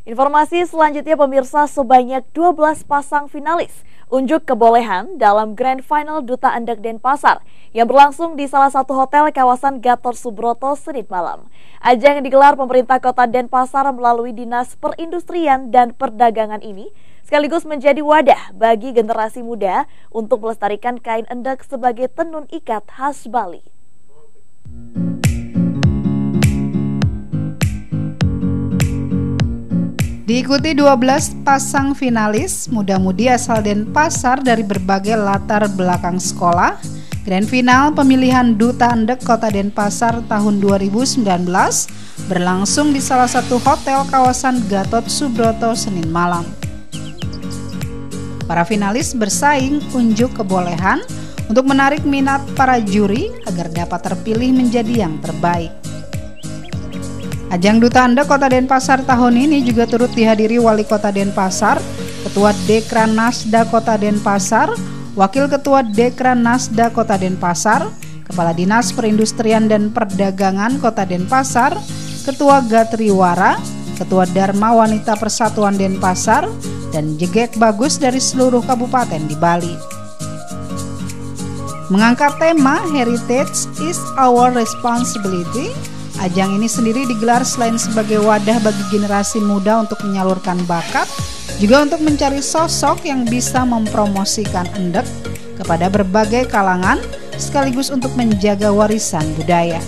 Informasi selanjutnya pemirsa, sebanyak 12 pasang finalis unjuk kebolehan dalam Grand Final Duta Endek Denpasar yang berlangsung di salah satu hotel kawasan Gatot Subroto Senin malam. Ajang yang digelar pemerintah kota Denpasar melalui Dinas Perindustrian dan Perdagangan ini sekaligus menjadi wadah bagi generasi muda untuk melestarikan kain endek sebagai tenun ikat khas Bali. Diikuti 12 pasang finalis muda-mudi asal Denpasar dari berbagai latar belakang sekolah, Grand Final pemilihan Duta Endek Kota Denpasar tahun 2019 berlangsung di salah satu hotel kawasan Gatot Subroto Senin malam. Para finalis bersaing unjuk kebolehan untuk menarik minat para juri agar dapat terpilih menjadi yang terbaik. Ajang Duta Endek Kota Denpasar tahun ini juga turut dihadiri Wali Kota Denpasar, Ketua Dekran Nasda Kota Denpasar, Wakil Ketua Dekran Nasda Kota Denpasar, Kepala Dinas Perindustrian dan Perdagangan Kota Denpasar, Ketua Gatriwara, Ketua Dharma Wanita Persatuan Denpasar, dan jegek bagus dari seluruh kabupaten di Bali. Mengangkat tema Heritage is Our Responsibility, ajang ini sendiri digelar selain sebagai wadah bagi generasi muda untuk menyalurkan bakat, juga untuk mencari sosok yang bisa mempromosikan endek kepada berbagai kalangan, sekaligus untuk menjaga warisan budaya.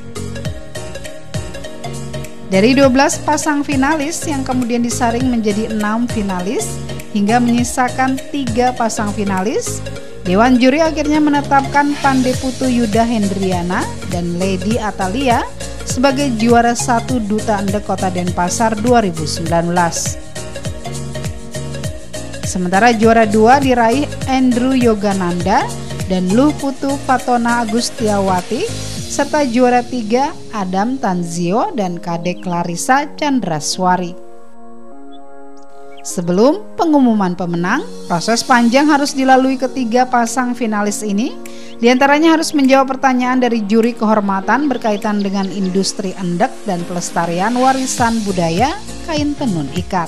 Dari 12 pasang finalis yang kemudian disaring menjadi 6 finalis, hingga menyisakan 3 pasang finalis, Dewan Juri akhirnya menetapkan Pandeputu Yuda Hendriana dan Lady Atalia sebagai juara 1 Duta Endek Kota Denpasar 2019. Sementara juara 2 diraih Andrew Yogananda dan Luh Putu Fatona Agustiawati, serta juara 3 Adam Tanzio dan Kadek Clarissa Chandraswari. Sebelum pengumuman pemenang, proses panjang harus dilalui ketiga pasang finalis ini. Di antaranya harus menjawab pertanyaan dari juri kehormatan berkaitan dengan industri endek dan pelestarian warisan budaya kain tenun ikat.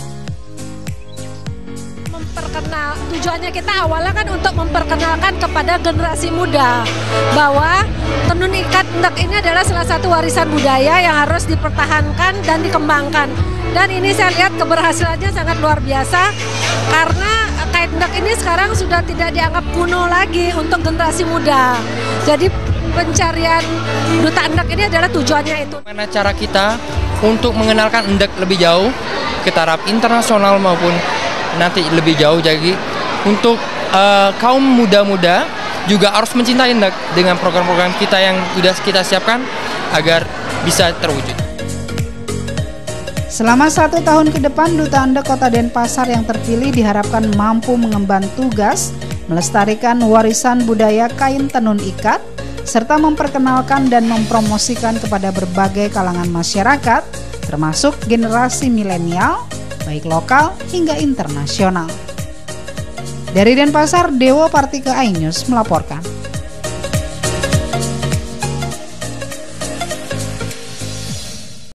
Tujuannya kita awalnya kan untuk memperkenalkan kepada generasi muda bahwa tenun ikat endek ini adalah salah satu warisan budaya yang harus dipertahankan dan dikembangkan. Dan ini saya lihat keberhasilannya sangat luar biasa karena kain endek ini sekarang sudah tidak dianggap kuno lagi untuk generasi muda. Jadi pencarian Duta Endek ini adalah tujuannya itu. Bagaimana cara kita untuk mengenalkan endek lebih jauh ke taraf internasional maupun nanti lebih jauh lagi untuk kaum muda-muda juga harus mencintai endek dengan program-program kita yang sudah kita siapkan agar bisa terwujud. Selama 1 tahun ke depan, Duta Endek Kota Denpasar yang terpilih diharapkan mampu mengemban tugas melestarikan warisan budaya kain tenun ikat, serta memperkenalkan dan mempromosikan kepada berbagai kalangan masyarakat, termasuk generasi milenial, baik lokal hingga internasional. Dari Denpasar, Dewo Partika iNews melaporkan.